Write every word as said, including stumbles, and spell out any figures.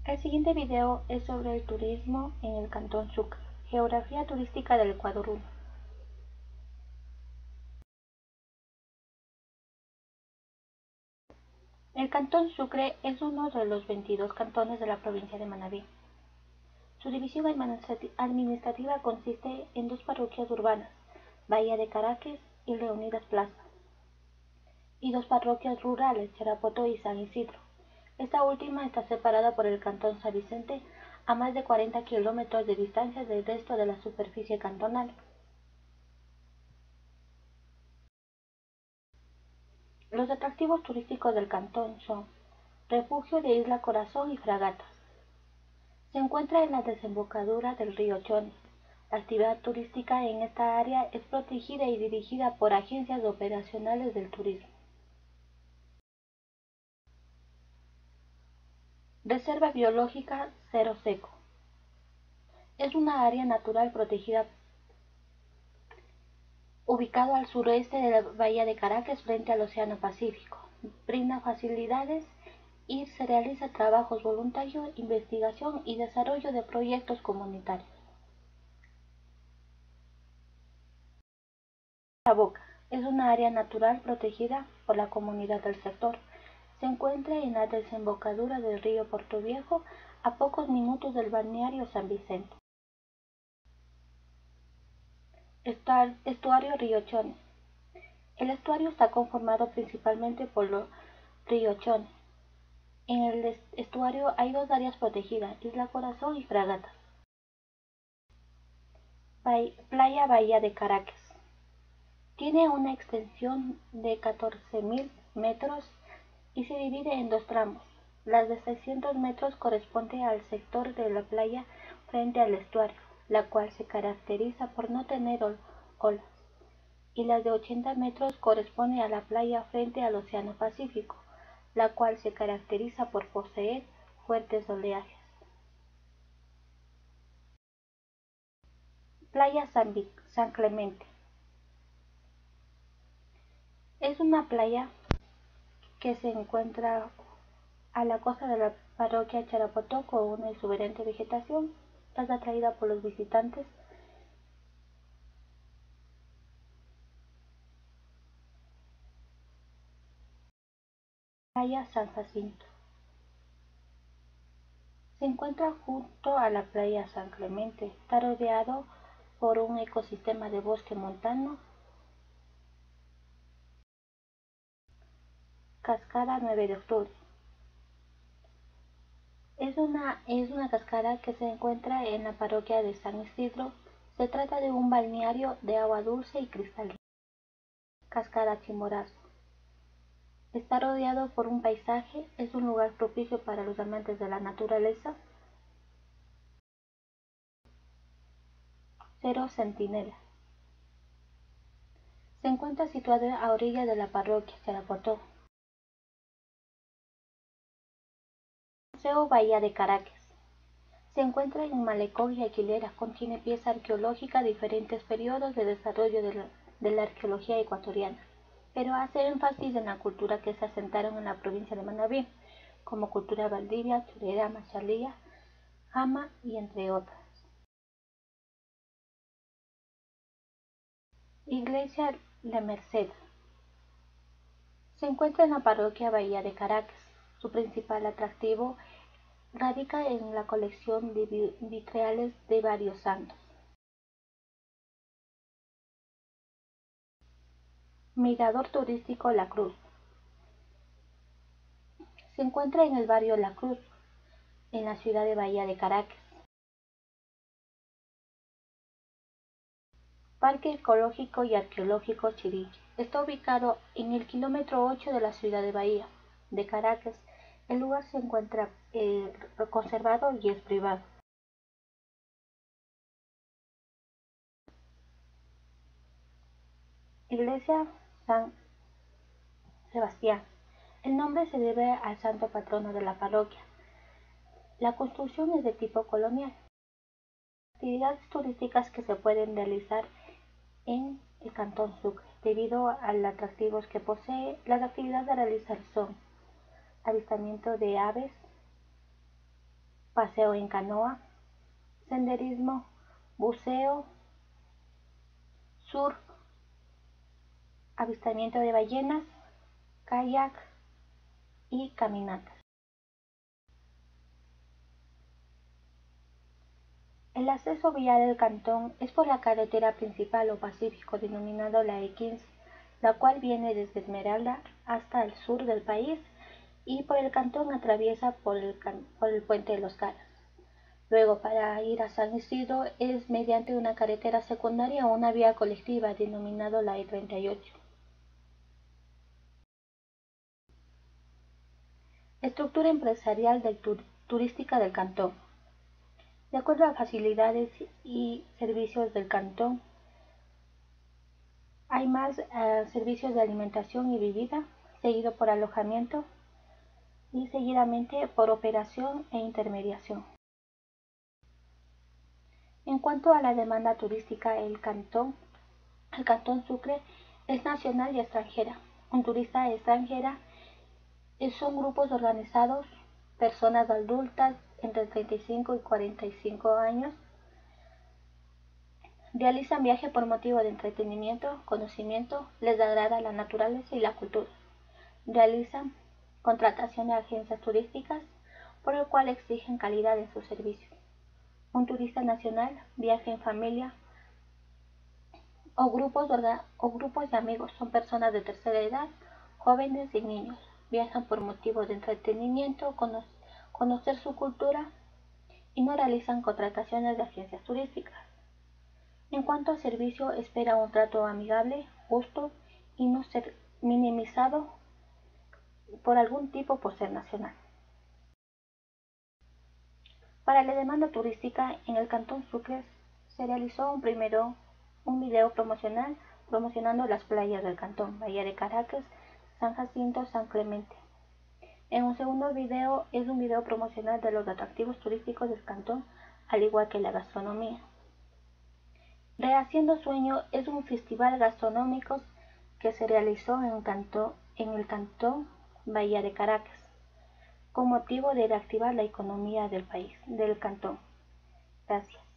El siguiente video es sobre el turismo en el Cantón Sucre, geografía turística del Ecuador uno. El Cantón Sucre es uno de los veintidós cantones de la provincia de Manabí. Su división administrativa consiste en dos parroquias urbanas, Bahía de Caracas y Leonidas Plaza, y dos parroquias rurales, Charapoto y San Isidro. Esta última está separada por el Cantón San Vicente a más de cuarenta kilómetros de distancia del resto de la superficie cantonal. Los atractivos turísticos del cantón son refugio de Isla Corazón y Fragatas. Se encuentra en la desembocadura del río Chone. La actividad turística en esta área es protegida y dirigida por agencias operacionales del turismo. Reserva biológica Cerro Seco. Es una área natural protegida ubicado al sureste de la bahía de Caracas frente al Océano Pacífico. Brinda facilidades y se realiza trabajos voluntarios, investigación y desarrollo de proyectos comunitarios. La Boca es una área natural protegida por la comunidad del sector. Se encuentra en la desembocadura del río Portoviejo, a pocos minutos del balneario San Vicente. Estuario Río Chone. El estuario está conformado principalmente por los ríos Chone. En el estuario hay dos áreas protegidas, Isla Corazón y Fragatas. Playa Bahía de Caracas. Tiene una extensión de catorce mil metros y se divide en dos tramos. Las de seiscientos metros corresponde al sector de la playa frente al estuario, la cual se caracteriza por no tener olas, y las de ochenta metros corresponde a la playa frente al Océano Pacífico, la cual se caracteriza por poseer fuertes oleajes. Playa San, San Clemente. Es una playa que se encuentra a la costa de la parroquia Charapoto con una exuberante vegetación. Es atraída por los visitantes. Playa San Jacinto. Se encuentra junto a la playa San Clemente. Está rodeado por un ecosistema de bosque montano. Cascada nueve de octubre. Es una, es una cascada que se encuentra en la parroquia de San Isidro. Se trata de un balneario de agua dulce y cristalina. Cascada Chimborazo. Está rodeado por un paisaje, es un lugar propicio para los amantes de la naturaleza. Cerro Centinela. Se encuentra situado a orilla de la parroquia Charapoto. Museo Bahía de Caracas. Se encuentra en un malecón y alquilera, contiene piezas arqueológicas de diferentes periodos de desarrollo de la, de la arqueología ecuatoriana, pero hace énfasis en la cultura que se asentaron en la provincia de Manabí, como cultura Valdivia, Churera, Machalía, Jama y entre otras. Iglesia La Merced. Se encuentra en la parroquia Bahía de Caracas. Su principal atractivo radica en la colección de vitrales de varios santos. Mirador turístico La Cruz. Se encuentra en el barrio La Cruz, en la ciudad de Bahía de Caracas. Parque Ecológico y Arqueológico Chiriquí. Está ubicado en el kilómetro ocho de la ciudad de Bahía de Caracas. El lugar se encuentra eh, conservado y es privado. Iglesia San Sebastián. El nombre se debe al santo patrono de la parroquia. La construcción es de tipo colonial. Actividades turísticas que se pueden realizar en el Cantón Sucre. Debido a los atractivos que posee, las actividades a realizar son avistamiento de aves, paseo en canoa, senderismo, buceo, surf, avistamiento de ballenas, kayak y caminatas. El acceso vial al cantón es por la carretera principal o Pacífico denominada la E quince, la cual viene desde Esmeralda hasta el sur del país y por el cantón atraviesa por el, por el puente de los Caras. Luego, para ir a San Isidro es mediante una carretera secundaria o una vía colectiva denominada la E treinta y ocho. Estructura empresarial del tur turística del cantón. De acuerdo a facilidades y servicios del cantón, hay más uh, servicios de alimentación y bebida, seguido por alojamiento y seguidamente por operación e intermediación. En cuanto a la demanda turística, el cantón, el cantón Sucre es nacional y extranjera. Un turista extranjera son grupos organizados, personas adultas entre treinta y cinco y cuarenta y cinco años, realizan viaje por motivo de entretenimiento, conocimiento, les agrada la naturaleza y la cultura. Realizan contratación de agencias turísticas, por lo cual exigen calidad en sus servicios. Un turista nacional viaja en familia o grupos, o grupos de amigos, son personas de tercera edad, jóvenes y niños. Viajan por motivo de entretenimiento, cono conocer su cultura y no realizan contrataciones de agencias turísticas. En cuanto a servicio, espera un trato amigable, justo y no ser minimizado por algún tipo por ser nacional. Para la demanda turística en el Cantón Sucre se realizó un primero un video promocional promocionando las playas del cantón, Bahía de Caracas, San Jacinto, San Clemente. En un segundo video es un video promocional de los atractivos turísticos del cantón, al igual que la gastronomía. Rehaciendo Sueño es un festival gastronómico que se realizó en, Cantón, en el cantón Bahía de Caracas, con motivo de reactivar la economía del país, del cantón. Gracias.